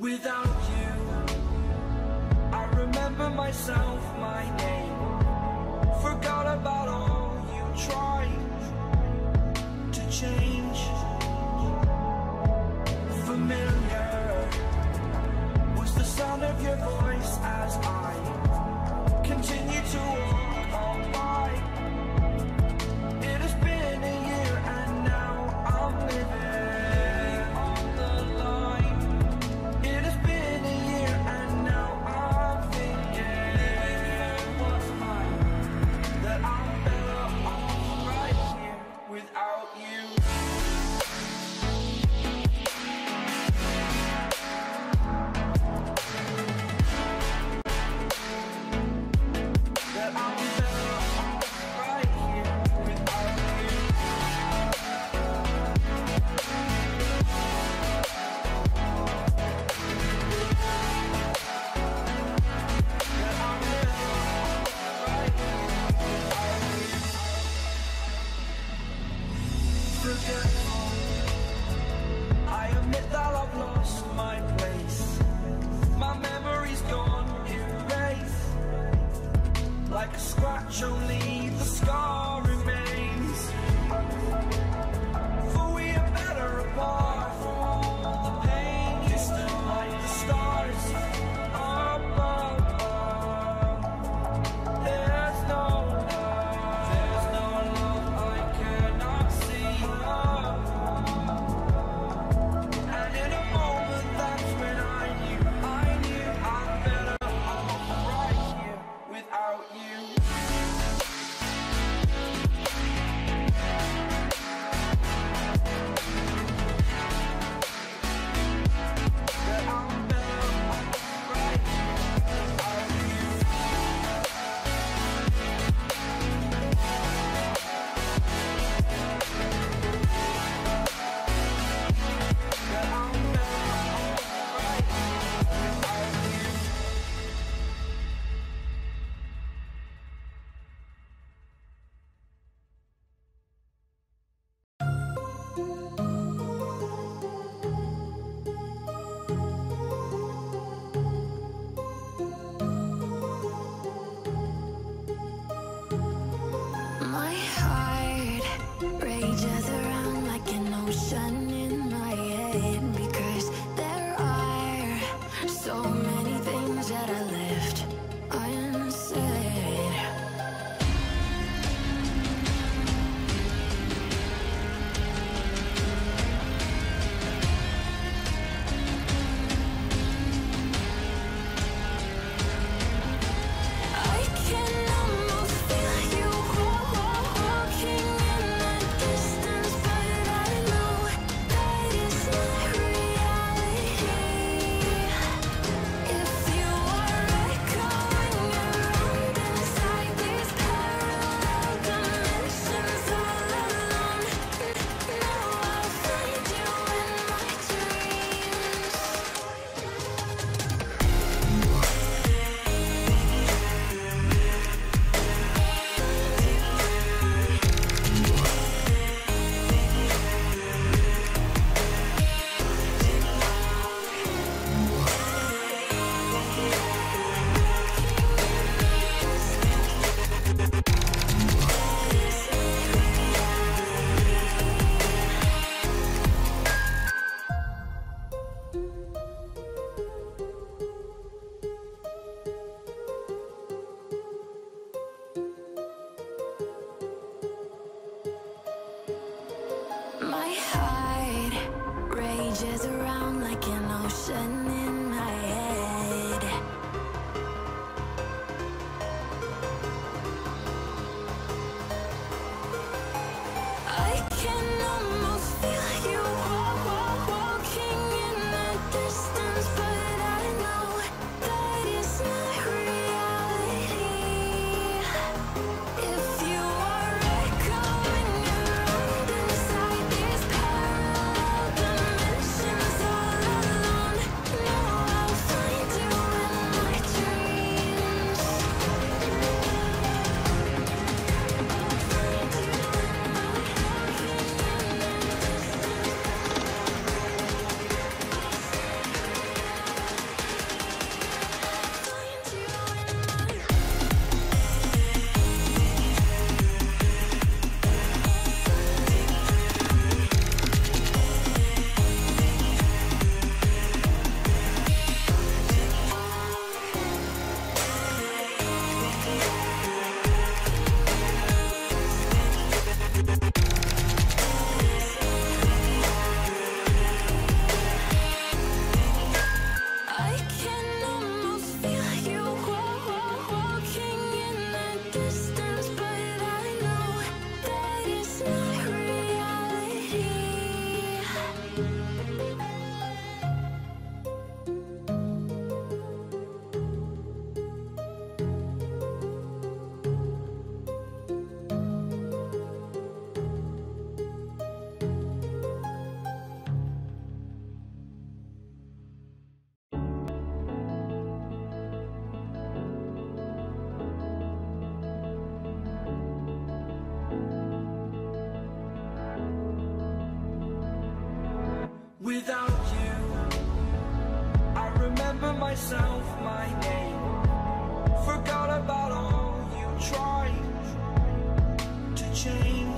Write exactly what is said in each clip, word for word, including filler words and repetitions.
Without you, I remember myself, my name. Forgot about all you tried to change. Familiar was the sound of your voice as I continue to walk on by. It has been a year and now I'm living on the line. It has been a year and now I'm thinking what's mine, that I'm better off right here without you. That I'm better off right here without you. That I'm better off right here without you. Forgetful, I admit that I've lost my place. My memory's gone erased. Like a scratch, only the scar remains. For we are better apart from all the pain. Distant like the stars above. There's no love, there's no love I cannot see. And in a moment, that's when I knew, I knew I'm better off right here without you. That I'm better off right here without you. That I'm better off right here without you. My heart rages around like an ocean in my head, because there are so many things that I left unsaid. I can almost feel you walking in the distance, but I know that it's not reality. If you are Without you, I remember myself, my name. Forgot about all you tried to change.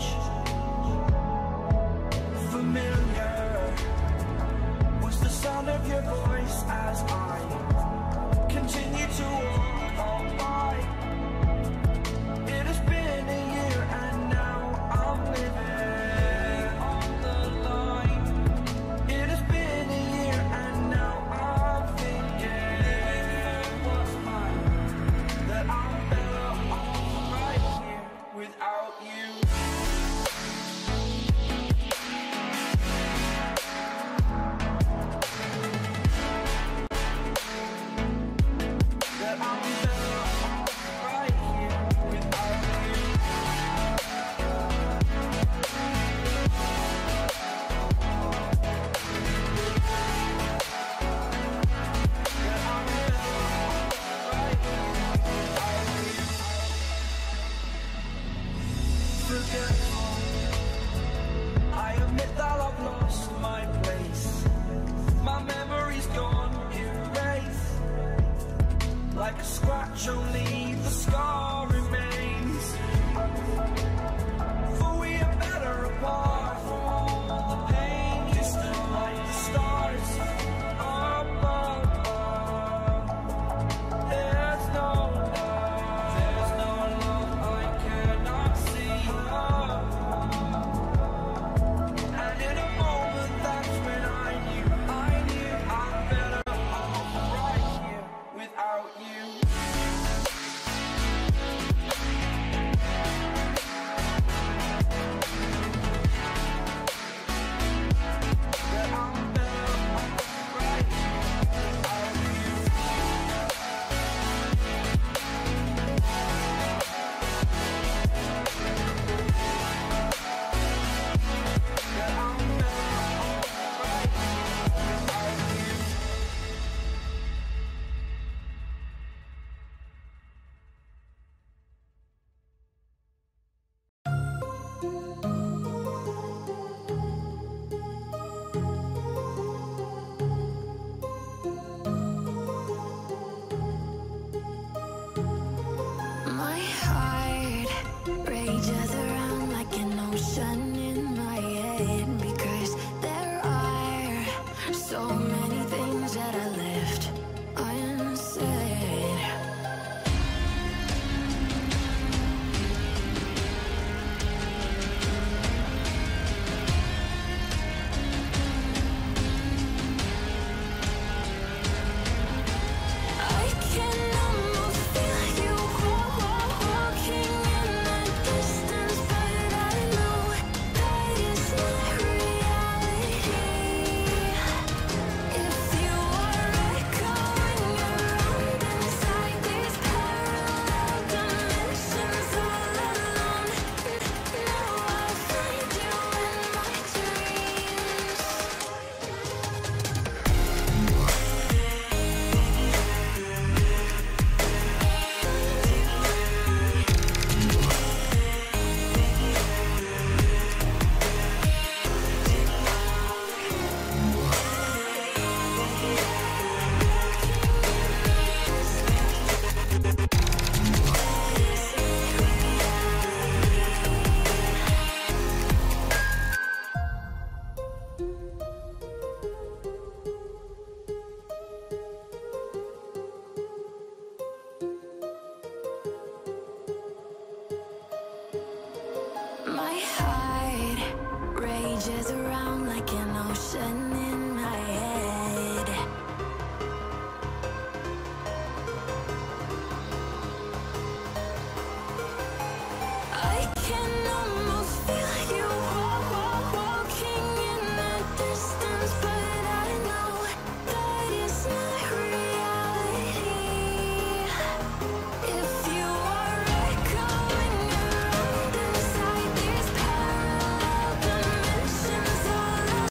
Familiar was the sound of your voice as I continue to walk on by. It has been a year and now I'm living on the line. It has been a year and now I'm thinking what's mine, that I'm better off right here without you. That I'm better off right here without you. That I'm better off right here without you. Forgetful, I admit that I've lost my place. My memory's gone erased, like a scratch on